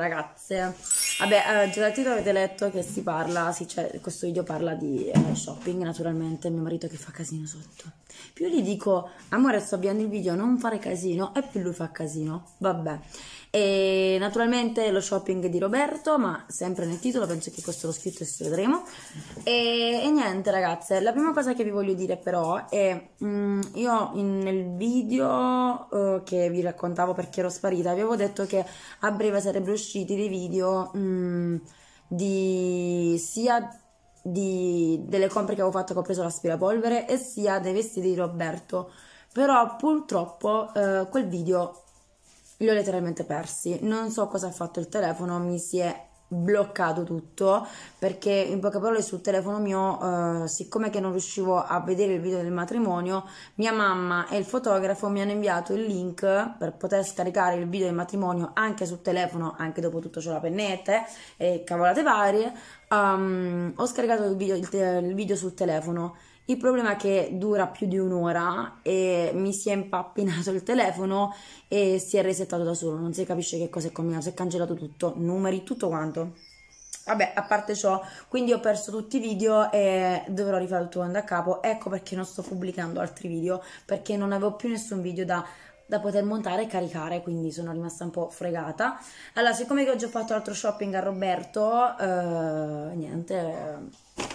ragazze. Vabbè, già dal titolo avete letto che si parla, sì, cioè, questo video parla di shopping, naturalmente, mio marito che fa casino sotto. Più gli dico, amore, sto avviando il video, non fare casino, e più lui fa casino, vabbè. E naturalmente lo shopping di Roberto, ma sempre nel titolo, penso che questo l'ho scritto e ci vedremo. E niente ragazze, la prima cosa che vi voglio dire però è, io nel video che vi raccontavo perché ero sparita, avevo detto che a breve sarebbero usciti dei video sia delle compre che avevo fatto, che ho preso l'aspirapolvere, e sia dei vestiti di Roberto, però purtroppo quel video li ho letteralmente persi. Non so cosa ha fatto il telefono, mi si è bloccato tutto, perché in poche parole sul telefono mio, siccome che non riuscivo a vedere il video del matrimonio, mia mamma e il fotografo mi hanno inviato il link per poter scaricare il video del matrimonio anche sul telefono, anche dopo tutto c'ho la pennetta e cavolate varie. Ho scaricato il video sul telefono. Il problema è che dura più di un'ora e mi si è impappinato il telefono e si è resettato da solo, non si capisce che cosa è combinato, si è cancellato tutto, numeri, tutto quanto. Vabbè, a parte ciò, quindi ho perso tutti i video e dovrò rifare tutto da capo. Ecco perché non sto pubblicando altri video, perché non avevo più nessun video da poter montare e caricare, quindi sono rimasta un po' fregata. Allora, siccome che oggi ho fatto altro shopping a Roberto, niente...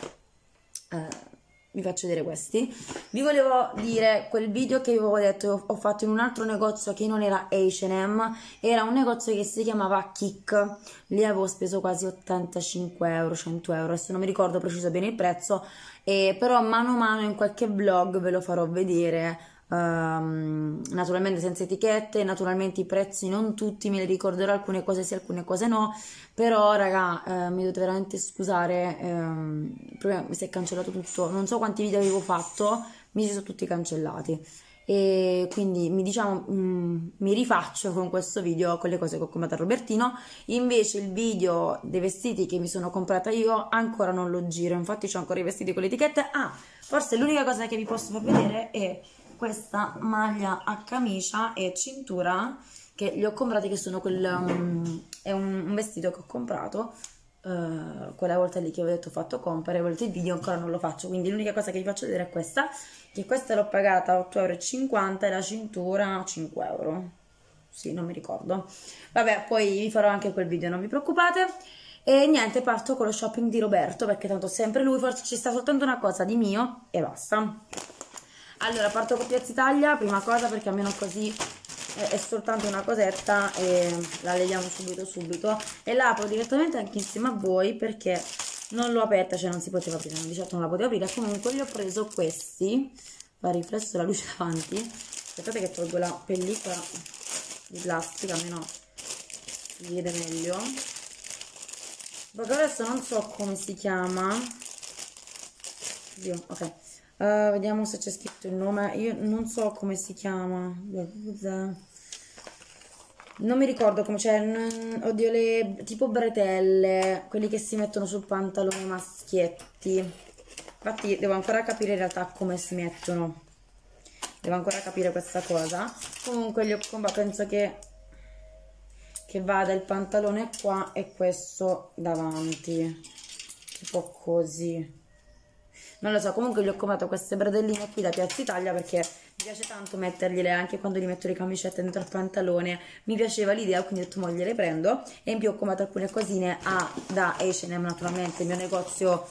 vi faccio vedere questi. Vi volevo dire quel video che vi avevo detto ho fatto in un altro negozio che non era H&M, era un negozio che si chiamava Kik. Lì avevo speso quasi 85 euro, 100 euro, adesso non mi ricordo preciso bene il prezzo, però mano a mano in qualche vlog ve lo farò vedere. Naturalmente senza etichette, naturalmente i prezzi non tutti me li ricorderò, alcune cose sì, alcune cose no, però raga, mi dovete veramente scusare, il problema mi si è cancellato tutto, non so quanti video avevo fatto, mi si sono tutti cancellati e quindi mi rifaccio con questo video con le cose che ho comprato a Robertino. Invece il video dei vestiti che mi sono comprata io ancora non lo giro, infatti c'ho ancora i vestiti con le etichette. Forse l'unica cosa che vi posso far vedere è questa maglia a camicia e cintura che li ho comprati, che sono è un vestito che ho comprato quella volta lì che ho detto ho fatto compere, volete il video ancora non lo faccio, quindi l'unica cosa che vi faccio vedere è questa, che questa l'ho pagata 8,50 € e la cintura 5 euro, sì, non mi ricordo, vabbè, poi vi farò anche quel video, non vi preoccupate. E niente, parto con lo shopping di Roberto, perché tanto sempre lui, forse ci sta soltanto una cosa di mio e basta. Allora, parto con Piazza Italia, prima cosa, perché almeno così è soltanto una cosetta e la leviamo subito e la apro direttamente anche insieme a voi, perché non l'ho aperta, cioè non si poteva aprire, di certo non la potevo aprire. Comunque gli ho preso questi, va riflesso la luce davanti, aspettate che tolgo la pellicola di plastica, almeno si vede meglio, perché adesso non so come si chiama. Oddio, ok. Vediamo se c'è scritto il nome. Io non so come si chiama, non mi ricordo come c'è. Oddio, le tipo bretelle, quelli che si mettono sul pantalone maschietti. Infatti devo ancora capire in realtà come si mettono, devo ancora capire questa cosa. Comunque li ho comprati, penso che vada il pantalone qua e questo davanti, tipo così, non lo so. Comunque gli ho comprato queste bretelline qui da Piazza Italia, perché mi piace tanto mettergliele anche quando gli metto le camicette dentro al pantalone, mi piaceva l'idea, quindi ho detto mo gliele prendo. E in più ho comprato alcune cosine da H&M, naturalmente, il mio negozio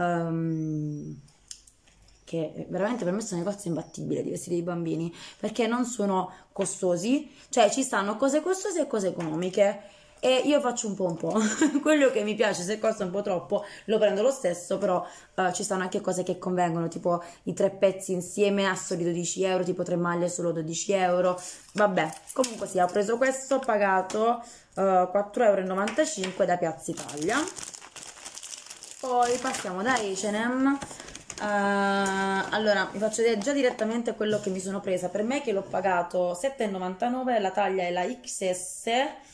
che veramente per me sono un negozio imbattibile di vestiti di bambini, perché non sono costosi, cioè ci stanno cose costose e cose economiche, e io faccio un po'. Quello che mi piace, se costa un po' troppo lo prendo lo stesso, però ci stanno anche cose che convengono, tipo i 3 pezzi insieme a soli 12 euro, tipo 3 maglie solo 12 euro, vabbè. Comunque sì, ho preso questo, ho pagato 4,95 € da Piazza Italia. Poi passiamo da H&M. Allora vi faccio vedere già direttamente quello che mi sono presa per me, che l'ho pagato 7,99 €, la taglia è la XS.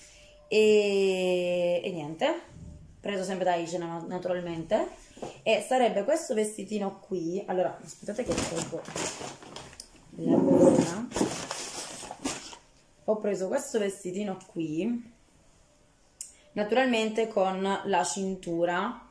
E niente, preso sempre da H&M naturalmente, e sarebbe questo vestitino qui. Allora aspettate che tolgo la busta. Ho preso questo vestitino qui, naturalmente con la cintura,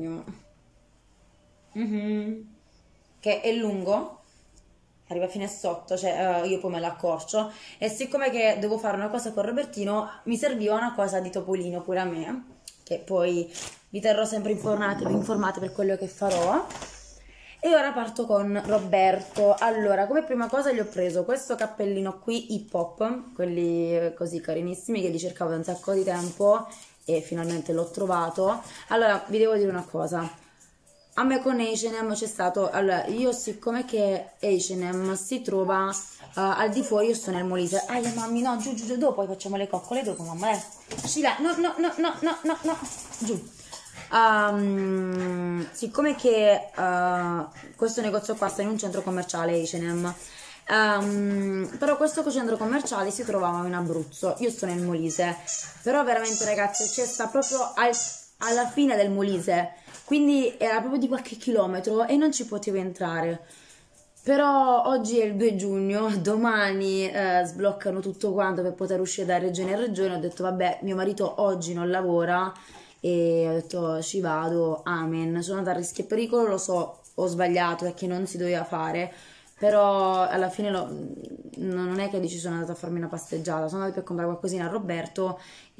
che è lungo, arriva fino a sotto, cioè io poi me l'accorcio, e siccome che devo fare una cosa con Robertino, mi serviva una cosa di Topolino pure a me, che poi vi terrò sempre informate per quello che farò. E ora parto con Roberto. Allora, come prima cosa gli ho preso questo cappellino qui, hip hop, quelli così carinissimi che li cercavo da un sacco di tempo e finalmente l'ho trovato. Allora, vi devo dire una cosa. A me con H&M c'è stato... Allora, io siccome che H&M si trova al di fuori, io sto nel Molise. Mammi, no, giù, dopo facciamo le coccole, dopo, mamma, Scila, no, giù. Siccome che questo negozio qua sta in un centro commerciale H&M, però questo centro commerciale si trovava in Abruzzo, io sto nel Molise, però veramente ragazzi, cioè, sta proprio alla fine del Molise, quindi era proprio di qualche chilometro e non ci potevo entrare. Però oggi è il 2 giugno, domani sbloccano tutto quanto per poter uscire da regione a regione. Ho detto vabbè, mio marito oggi non lavora e ho detto ci vado, amen. Sono andata a rischio e pericolo, lo so, ho sbagliato perché non si doveva fare, però alla fine non è che dici sono andata a farmi una passeggiata, sono andata per comprare qualcosina a Roberto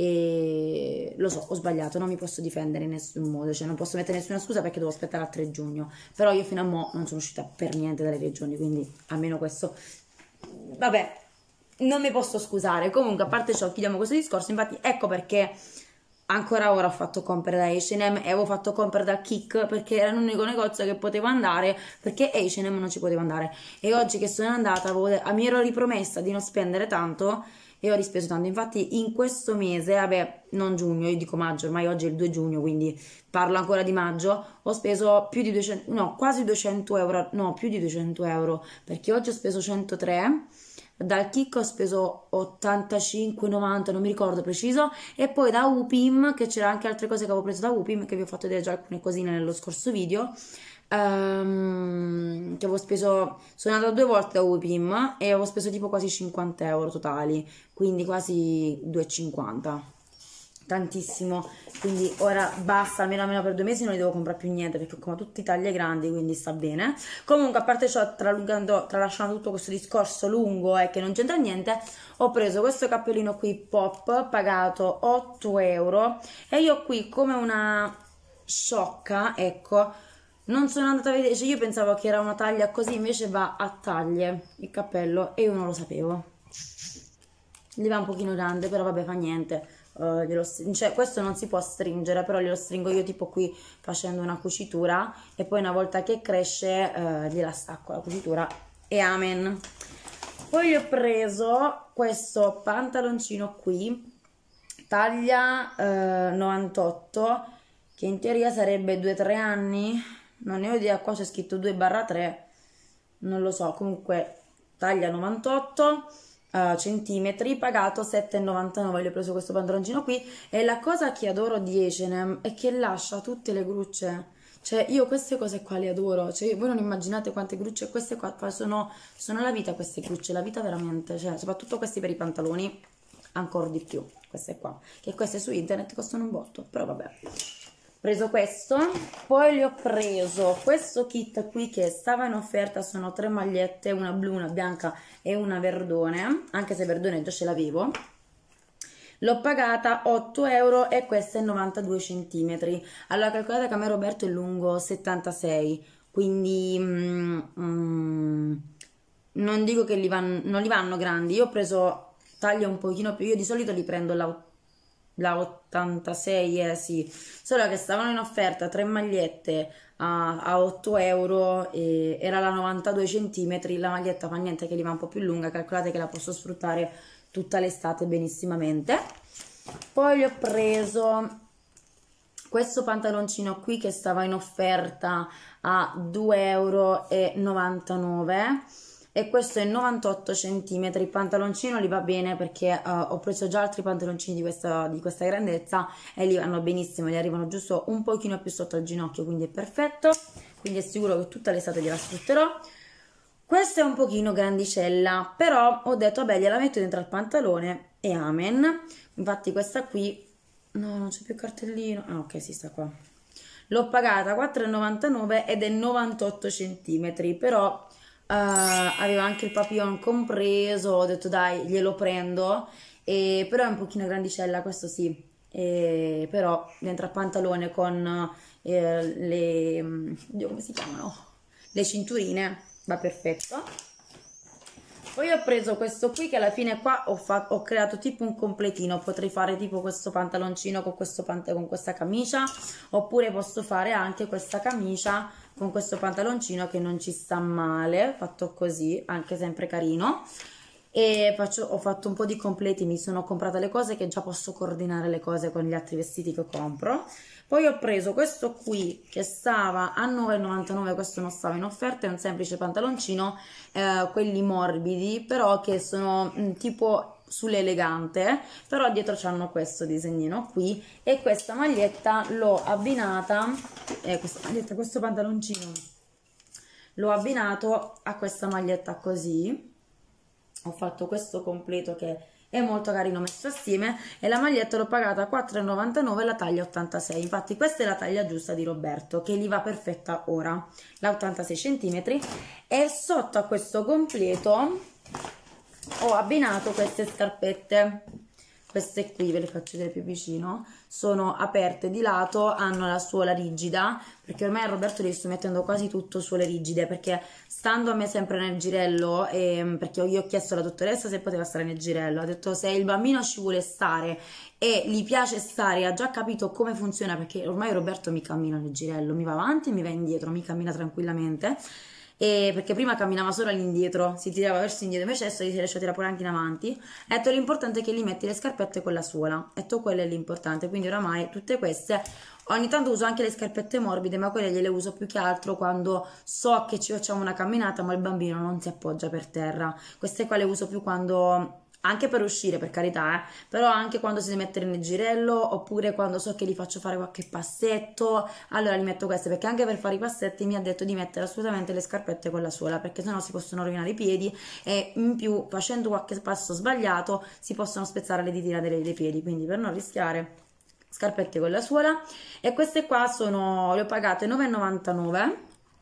e lo so, ho sbagliato, non mi posso difendere in nessun modo, cioè non posso mettere nessuna scusa perché devo aspettare al 3 giugno, però io fino a mo' non sono uscita per niente dalle regioni, quindi almeno questo, vabbè, non mi posso scusare. Comunque, a parte ciò, chiudiamo questo discorso, infatti ecco perché ancora ora ho fatto compere da H&M e avevo fatto compere da Kik perché era l'unico negozio che potevo andare, perché H&M non ci potevo andare, e oggi che sono andata mi ero ripromessa di non spendere tanto e ho rispeso tanto. Infatti in questo mese, vabbè, non giugno, io dico maggio, ormai oggi è il 2 giugno, quindi parlo ancora di maggio, ho speso più di 200, no, quasi 200 euro, no, più di 200 euro, perché oggi ho speso 103. Dal Kik ho speso 85-90, non mi ricordo preciso, e poi da Upim, che c'era anche altre cose che avevo preso da Upim, che vi ho fatto vedere già alcune cosine nello scorso video, che avevo speso, sono andata 2 volte da Upim e avevo speso tipo quasi 50 euro totali, quindi quasi 2,50, tantissimo. Quindi ora basta, almeno per 2 mesi non li devo comprare più niente perché ho come tutti taglie grandi, quindi sta bene. Comunque, a parte ciò, tralasciando tutto questo discorso lungo e che non c'entra niente, ho preso questo cappellino qui pop pagato 8 euro e io qui come una sciocca, ecco, non sono andata a vedere, cioè io pensavo che era una taglia così, invece va a taglie il cappello e io non lo sapevo. Gli va un pochino grande, però vabbè, fa niente. Cioè, questo non si può stringere, però glielo stringo io tipo qui facendo una cucitura e poi una volta che cresce gliela stacco la cucitura e amen. Poi gli ho preso questo pantaloncino qui, taglia 98, che in teoria sarebbe 2-3 anni, non ne ho idea, qua c'è scritto 2/3, non lo so, comunque taglia 98 centimetri, pagato 7,99. Gli ho preso questo pantaloncino qui e la cosa che adoro di H&M è che lascia tutte le grucce, cioè io queste cose qua le adoro, cioè voi non immaginate quante grucce queste qua sono la vita, queste grucce, la vita veramente, cioè soprattutto questi per i pantaloni ancora di più, queste qua, che queste su internet costano un botto, però vabbè. Preso questo, poi gli ho preso questo kit qui che stava in offerta, sono 3 magliette, una blu, una bianca e una verdone, anche se verdone già ce l'avevo. L'ho pagata 8 euro e questa è 92 centimetri. Allora calcolate che a me Roberto è lungo 76, quindi non dico che non li vanno grandi, io ho preso taglia un pochino più, io di solito li prendo la 86, sì, solo che stavano in offerta 3 magliette a 8 euro e era la 92 centimetri, la maglietta fa niente che li va un po' più lunga, calcolate che la posso sfruttare tutta l'estate benissimamente. Poi gli ho preso questo pantaloncino qui che stava in offerta a 2,99 euro e questo è 98 centimetri. Il pantaloncino li va bene perché ho preso già altri pantaloncini di questa grandezza e li vanno benissimo, gli arrivano giusto un pochino più sotto al ginocchio, quindi è perfetto, quindi è sicuro che tutta l'estate gliela sfrutterò. Questa è un pochino grandicella, però ho detto vabbè, gliela metto dentro al pantalone e amen. Infatti questa qui No, non c'è più cartellino. Ah, ok, si sta qua. L'ho pagata 4,99 ed è 98 centimetri, però aveva anche il papillon compreso, ho detto dai, glielo prendo, però è un pochino grandicella, questo sì. Però dentro al pantalone con oddio, come si chiamano? Le cinturine, va perfetto. Poi ho preso questo qui che alla fine qua ho creato tipo un completino, potrei fare tipo questo pantaloncino con, con questa camicia, oppure posso fare anche questa camicia con questo pantaloncino che non ci sta male, fatto così, anche sempre carino. E ho fatto un po' di completi, mi sono comprata le cose che già posso coordinare le cose con gli altri vestiti che compro. Poi ho preso questo qui che stava a 9,99, questo non stava in offerta, è un semplice pantaloncino, quelli morbidi, però che sono tipo sull'elegante, però dietro c'hanno questo disegnino qui e questa maglietta l'ho abbinata, questo pantaloncino l'ho abbinato a questa maglietta così. Ho fatto questo completo che è molto carino messo assieme e la maglietta l'ho pagata 4,99, la taglia 86. Infatti questa è la taglia giusta di Roberto che gli va perfetta ora, la 86 cm, e sotto a questo completo ho abbinato queste scarpette. Queste qui ve le faccio vedere più vicino, sono aperte di lato, hanno la suola rigida, perché ormai a Roberto gli sto mettendo quasi tutto suole rigide, perché stando a me sempre nel girello, perché io ho chiesto alla dottoressa se poteva stare nel girello, ha detto se il bambino ci vuole stare e gli piace stare, ha già capito come funziona, perché ormai Roberto mi cammina nel girello, mi va avanti e mi va indietro, mi cammina tranquillamente. Perché prima camminava solo all'indietro, si tirava verso indietro, invece adesso gli si riesce a tirare pure anche in avanti. E detto l'importante è che gli metti le scarpette con la suola, e detto quello è l'importante, quindi oramai tutte queste, ogni tanto uso anche le scarpette morbide, ma quelle gliele uso più che altro quando so che ci facciamo una camminata ma il bambino non si appoggia per terra. Queste qua le uso più quando, anche per uscire per carità, però anche quando si deve mettere nel girello, oppure quando so che gli faccio fare qualche passetto, allora li metto queste, perché anche per fare i passetti mi ha detto di mettere assolutamente le scarpette con la suola, perché sennò si possono rovinare i piedi e in più facendo qualche passo sbagliato si possono spezzare le ditine dei piedi, quindi per non rischiare scarpette con la suola. E queste qua le ho pagate 9,99,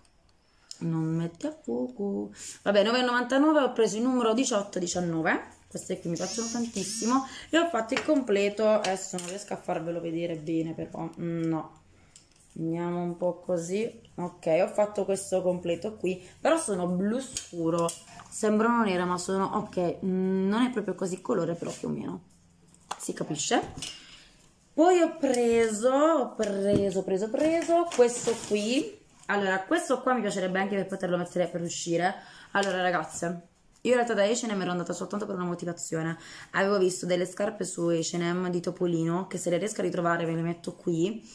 non metti a fuoco, vabbè, 9,99, ho preso il numero 18-19, queste qui mi piacciono tantissimo e ho fatto il completo. Adesso non riesco a farvelo vedere bene, però no, andiamo un po' così. Ok, ho fatto questo completo qui, però sono blu scuro, sembrano nere ma sono ok, non è proprio così colore, però più o meno si capisce. Poi ho preso questo qui. Allora, questo qua mi piacerebbe anche per poterlo mettere per uscire. Allora, ragazze, io in realtà da H&M ero andata soltanto per una motivazione. Avevo visto delle scarpe su H&M di Topolino, che se le riesco a ritrovare ve le metto qui.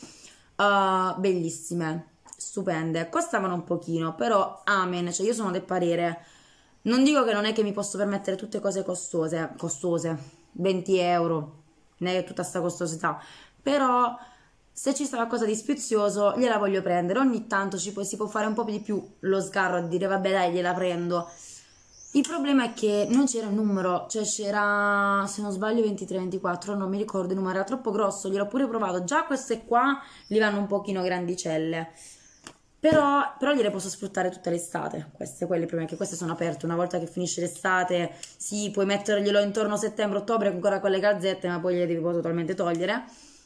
Bellissime, stupende. Costavano un pochino, però amen, cioè io sono del parere. Non dico che non è che mi posso permettere tutte cose costose, 20 euro, non è tutta sta costosità, però se ci sta qualcosa di sfizioso gliela voglio prendere, ogni tanto si può fare un po' di più lo sgarro a dire vabbè dai gliela prendo. Il problema è che non c'era il numero, cioè c'era, se non sbaglio, 23-24, non mi ricordo il numero, era troppo grosso, gliel'ho pure provato, già queste qua gli vanno un pochino grandicelle. Però gliele posso sfruttare tutta l'estate, quelle prima, che queste sono aperte, una volta che finisce l'estate, sì, puoi metterglielo intorno a settembre-ottobre ancora con le calzette, ma poi gliele devi poi totalmente togliere.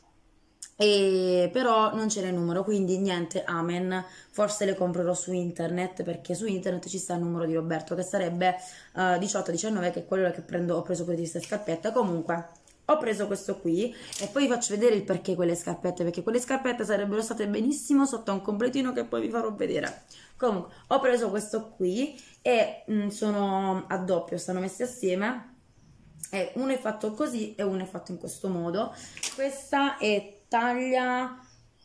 Però non c'era il numero, quindi niente, amen, forse le comprerò su internet, perché su internet ci sta il numero di Roberto, che sarebbe 18-19, che è quello che ho preso per queste scarpette. Comunque ho preso questo qui e poi vi faccio vedere il perché quelle scarpette, perché quelle scarpette sarebbero state benissimo sotto a un completino che poi vi farò vedere. Comunque ho preso questo qui e sono a doppio, stanno messi assieme, e uno è fatto così e uno è fatto in questo modo. Questa è taglia,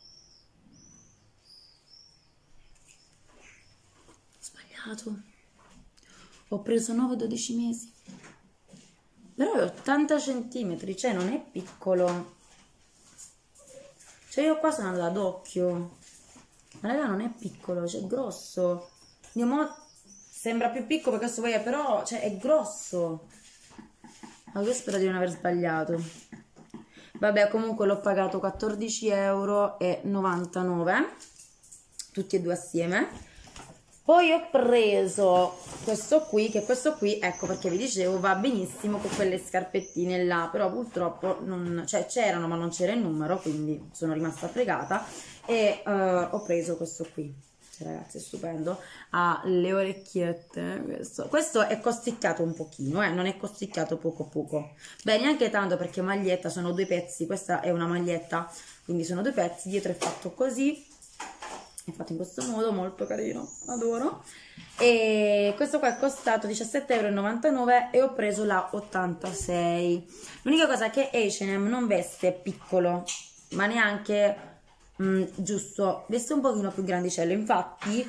sbagliato, ho preso 9-12 mesi, però è 80 centimetri, cioè non è piccolo, cioè io qua sono andata ad occhio, ma raga non è piccolo, cioè è grosso. Sembra più piccolo perché questo poi è, però cioè è grosso, ma io spero di non aver sbagliato. Vabbè, comunque l'ho pagato 14,99 € tutti e due assieme. Poi ho preso questo qui, che questo qui, ecco perché vi dicevo, va benissimo con quelle scarpettine là, però purtroppo non, cioè c'erano ma non c'era il numero, quindi sono rimasta fregata e ho preso questo qui. Cioè, ragazzi, è stupendo, ha le orecchiette, questo è costicchiato un pochino, non è costicchiato poco poco, beh neanche tanto perché maglietta, sono due pezzi, questa è una maglietta, quindi sono due pezzi, dietro è fatto così, è fatto in questo modo, molto carino, adoro. E questo qua è costato 17,99 € e ho preso la 86. L'unica cosa è che H&M non veste piccolo, ma neanche giusto, veste un pochino più grandicello, infatti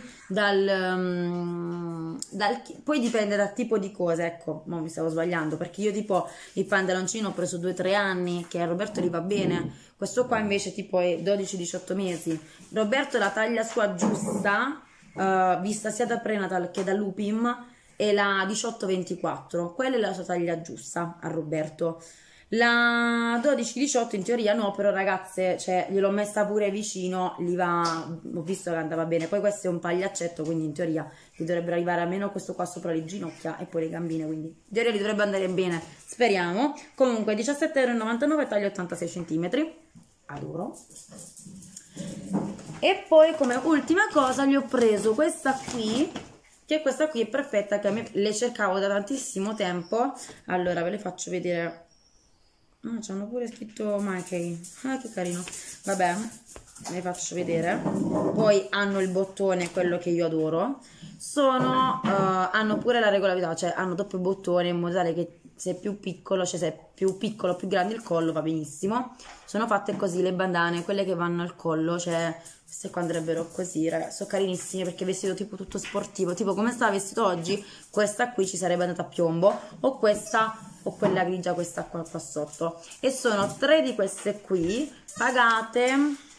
poi dipende dal tipo di cose, ecco, ma mi stavo sbagliando perché io tipo il pantaloncino ho preso 2-3 anni che a Roberto gli va bene, questo qua invece tipo è 12-18 mesi. Roberto la taglia sua giusta, vista sia da prenatal che da Lupim, è la 18-24, quella è la sua taglia giusta a Roberto. La 12-18 in teoria no, però ragazze, cioè, gliel'ho messa pure vicino, gli va, ho visto che andava bene. Poi questo è un pagliaccetto, quindi in teoria gli dovrebbero arrivare almeno questo qua sopra le ginocchia e poi le gambine, quindi in teoria gli dovrebbe andare bene, speriamo. Comunque 17,99 € taglio 86 cm, adoro. E poi come ultima cosa gli ho preso questa qui, che questa qui è perfetta, che a me le cercavo da tantissimo tempo. Allora ve le faccio vedere. Ah, c'hanno pure scritto Mikey. Ah, che carino. Vabbè, ne faccio vedere. Poi hanno il bottone, quello che io adoro. Hanno pure la regolarità, cioè hanno doppio bottone in modo tale che se è più piccolo, cioè se è più piccolo, più grande il collo va benissimo. Sono fatte così le bandane, quelle che vanno al collo, cioè queste qua andrebbero così, ragazzi, sono carinissime perché vestito tipo tutto sportivo, tipo come stava vestito oggi, questa qui ci sarebbe andata a piombo, o questa o quella grigia, questa qua sotto. E sono 3 di queste qui pagate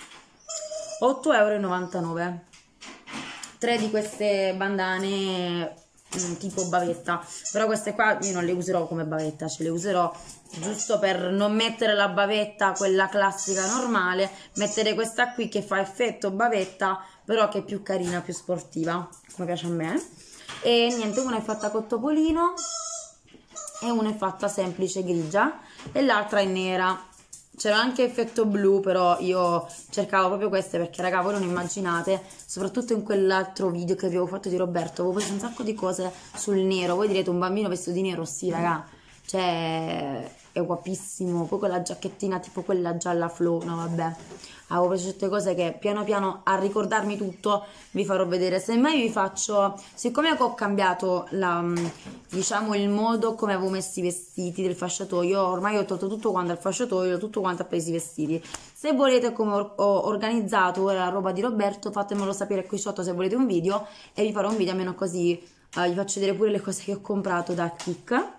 8,99 €. 3 di queste bandane tipo bavetta, però queste qua io non le userò come bavetta, ce le userò giusto per non mettere la bavetta quella classica normale, mettere questa qui che fa effetto bavetta però che è più carina, più sportiva, come piace a me. E niente, una è fatta con topolino e una è fatta semplice grigia e l'altra è nera. C'era anche effetto blu, però io cercavo proprio queste perché raga, voi non immaginate, soprattutto in quell'altro video che avevo fatto di Roberto, avevo preso un sacco di cose sul nero. Voi direte un bambino vestito di nero? Sì raga, cioè è guapissimo. Poi con la giacchettina tipo quella gialla flow, no vabbè, avevo preso certe cose che piano piano a ricordarmi tutto vi farò vedere. Semmai vi faccio, siccome ho cambiato diciamo il modo come avevo messo i vestiti del fasciatoio, ormai ho tolto tutto quanto al fasciatoio, tutto quanto a presi i vestiti. Se volete come ho organizzato ora la roba di Roberto, fatemelo sapere qui sotto se volete un video e vi farò un video almeno così vi faccio vedere pure le cose che ho comprato da Kik.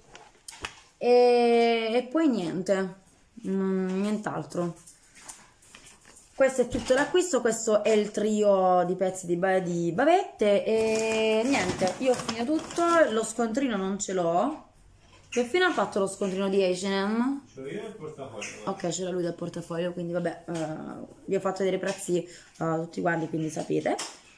E poi niente, nient'altro. Questo è tutto l'acquisto, questo è il trio di pezzi di bavette e niente, io ho finito tutto, lo scontrino non ce l'ho. Che fine ha fatto lo scontrino di H&M? Ce l'ho io nel portafoglio. Ok, ce l'ha lui del portafoglio, quindi vabbè, vi ho fatto vedere i prezzi tutti quanti, quindi sapete.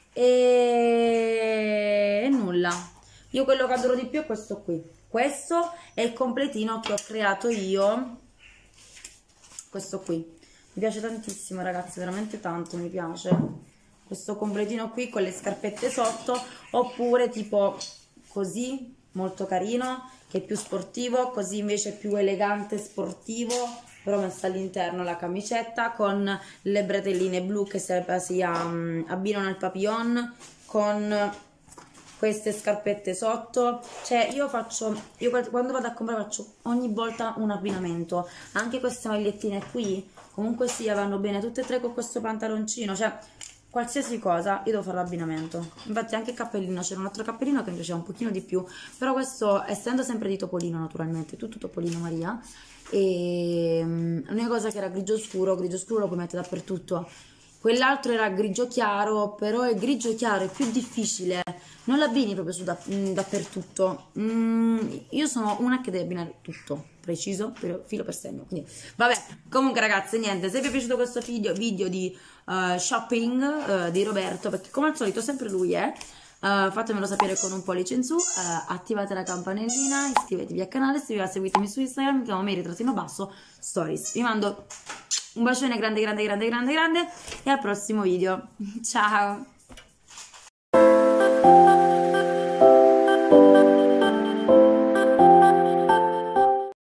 E nulla, io quello che adoro di più è questo qui. Questo è il completino che ho creato io, questo qui. Mi piace tantissimo ragazzi, veramente tanto mi piace. Questo completino qui con le scarpette sotto, oppure tipo così, molto carino, che è più sportivo, così invece è più elegante sportivo, però messa all'interno la camicetta con le bretelline blu che si abbinano al papillon, con queste scarpette sotto. Cioè io quando vado a comprare faccio ogni volta un abbinamento. Anche queste magliettine qui comunque sia vanno bene tutte e tre con questo pantaloncino, cioè qualsiasi cosa io devo fare l'abbinamento. Infatti anche il cappellino, c'era un altro cappellino che mi piaceva un pochino di più, però questo essendo sempre di Topolino naturalmente, tutto Topolino Maria, e l'unica cosa che era grigio scuro lo puoi mettere dappertutto. Quell'altro era grigio chiaro, però il grigio chiaro è più difficile non l'abbini proprio su dappertutto. Io sono una che deve abbinare tutto preciso, filo per segno, quindi vabbè. Comunque ragazze, niente, se vi è piaciuto questo video di shopping di Roberto, perché come al solito sempre lui è, fatemelo sapere con un pollice in su, attivate la campanellina, iscrivetevi al canale, se vi va seguitemi su Instagram, mi chiamo Mary_basso stories. Vi mando un bacione grande grande grande grande grande e al prossimo video. Ciao!